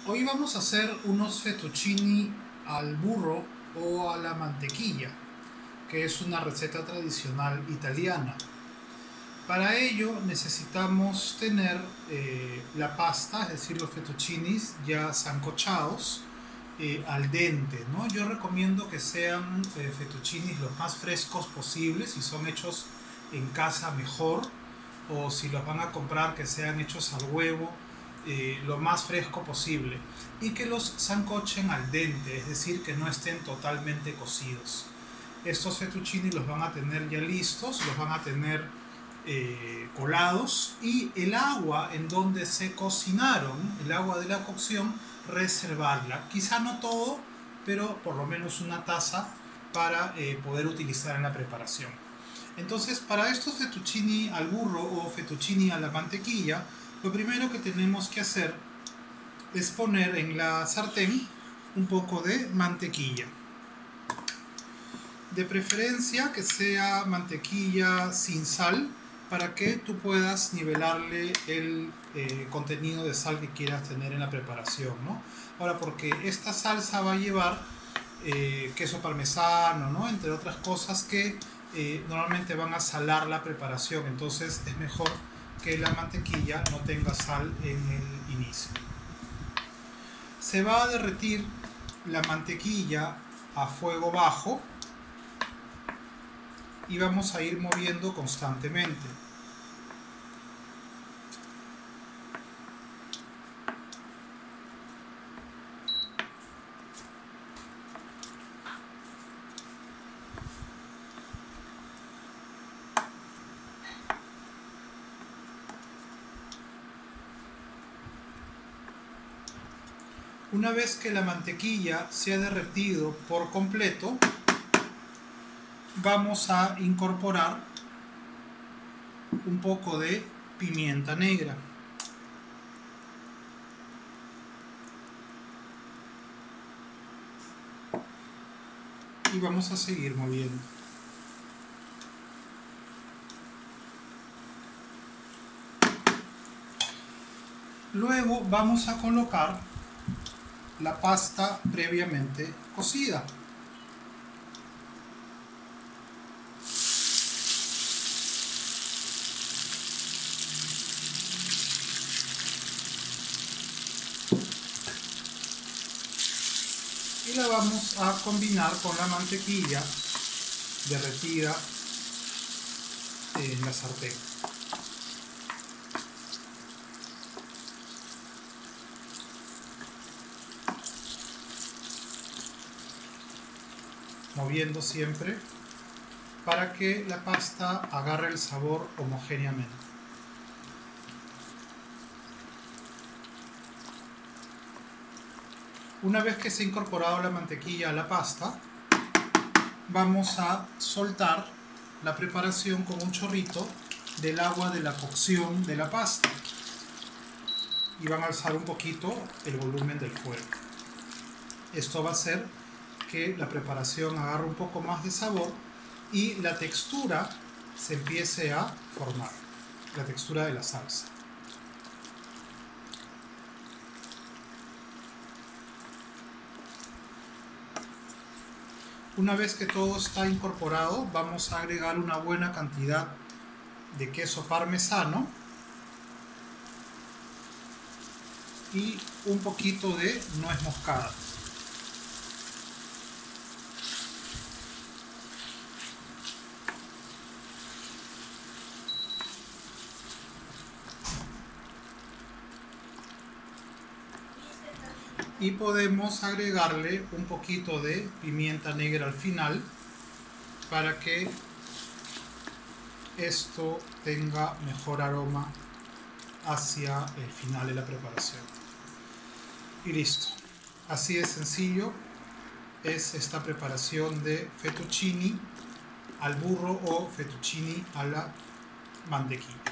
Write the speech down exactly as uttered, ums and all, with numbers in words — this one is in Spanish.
Hoy vamos a hacer unos fettuccini al burro o a la mantequilla, que es una receta tradicional italiana. Para ello necesitamos tener eh, la pasta, es decir, los fettuccinis ya sancochados eh, al dente, ¿no? Yo recomiendo que sean eh, fettuccinis los más frescos posibles, si son hechos en casa mejor, o si los van a comprar que sean hechos al huevo, eh, lo más fresco posible, y que los sancochen al dente, es decir, que no estén totalmente cocidos. Estos fettuccini los van a tener ya listos, los van a tener eh, colados, y el agua en donde se cocinaron, el agua de la cocción, reservarla, quizá no todo, pero por lo menos una taza para eh, poder utilizar en la preparación. Entonces, para estos fettuccini al burro o fettuccini a la mantequilla, lo primero que tenemos que hacer es poner en la sartén un poco de mantequilla. De preferencia que sea mantequilla sin sal, para que tú puedas nivelarle el eh, contenido de sal que quieras tener en la preparación, ¿no? Ahora, porque esta salsa va a llevar eh, queso parmesano, ¿no? Entre otras cosas que eh, normalmente van a salar la preparación, entonces es mejor que la mantequilla no tenga sal en el inicio. Se va a derretir la mantequilla a fuego bajo y vamos a ir moviendo constantemente. Una vez que la mantequilla se ha derretido por completo, vamos a incorporar un poco de pimienta negra. Y vamos a seguir moviendo. Luego vamos a colocar la pasta previamente cocida. Y la vamos a combinar con la mantequilla derretida en la sartén. Moviendo siempre para que la pasta agarre el sabor homogéneamente. Una vez que se ha incorporado la mantequilla a la pasta, vamos a soltar la preparación con un chorrito del agua de la cocción de la pasta y van a alzar un poquito el volumen del fuego. Esto va a hacer que la preparación agarre un poco más de sabor y la textura se empiece a formar, la textura de la salsa. Una vez que todo está incorporado, vamos a agregar una buena cantidad de queso parmesano y un poquito de nuez moscada. Y podemos agregarle un poquito de pimienta negra al final para que esto tenga mejor aroma hacia el final de la preparación. Y listo. Así de sencillo es esta preparación de fettuccini al burro o fettuccini a la mantequilla.